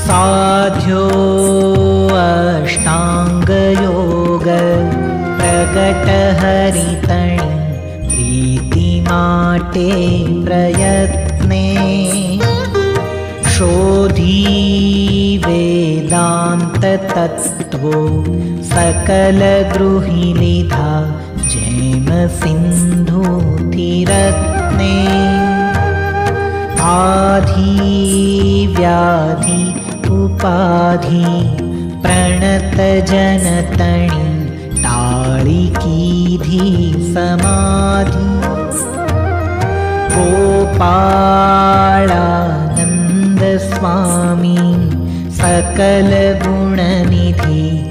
साध्यो अष्टांगयोग प्रगट हरितणी प्रीति माटे प्रयत्ने शोधी वेदांत तत्त्वो सकल गृही लीधा जेम सिंधु रत्ने आधि व्याधि उपाधि प्रणत जनतणी टाळी कीधी समाधि गोपाळानंद स्वामी सकल गुणनिधि